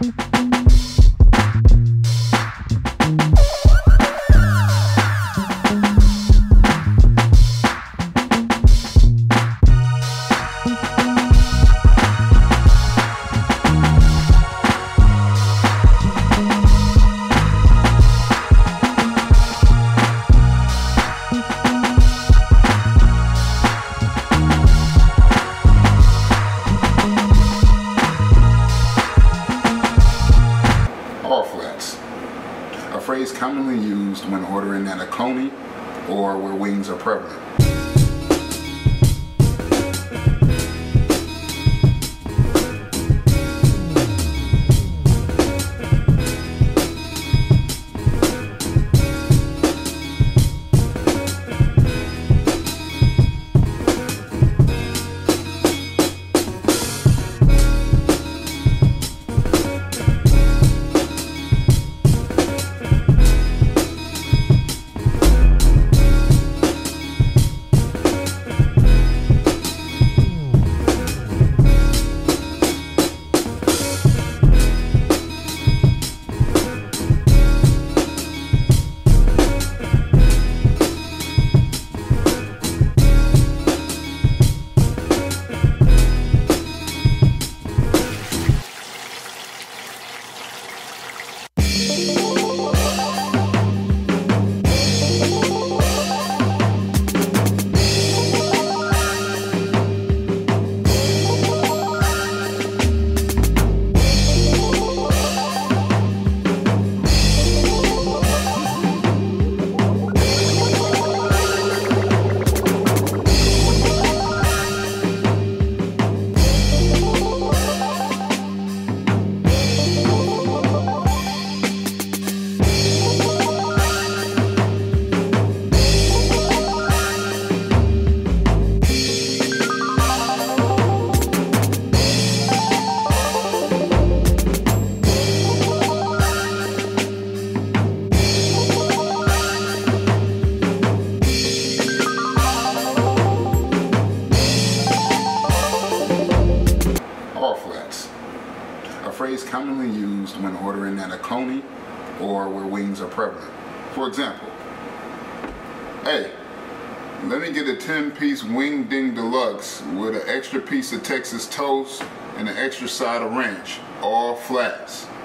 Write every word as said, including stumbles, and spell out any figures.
A phrase commonly used when ordering at a coney or where wings are prevalent. A phrase commonly used when ordering at a coney or where wings are prevalent. For example, hey, let me get a ten piece wing ding deluxe with an extra piece of Texas toast and an extra side of ranch, all flats.